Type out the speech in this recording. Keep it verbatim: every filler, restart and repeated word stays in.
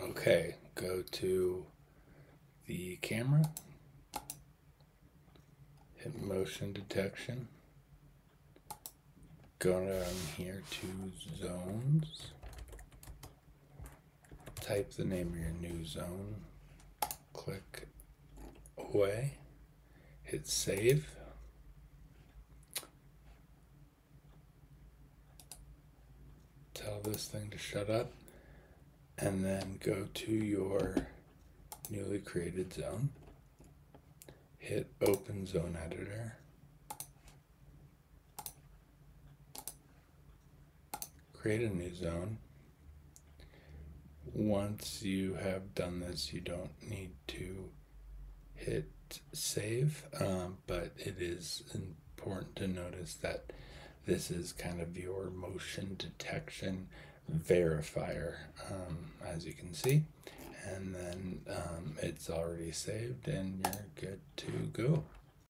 Okay, go to the camera, hit motion detection, go down here to zones, type the name of your new zone, click away, hit save. Tell this thing to shut up, and then go to your newly created zone, hit open zone editor, create a new zone. Once you have done this, you don't need to hit save, um, but it is important to notice that this is kind of your motion detection verifier, um, as you can see, and then um, it's already saved and you're good to go.